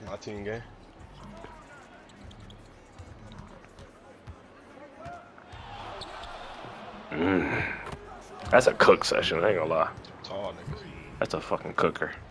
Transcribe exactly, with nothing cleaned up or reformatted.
My team game. Mm. That's a cook session, I ain't gonna lie. Tall niggas. That's a fucking cooker.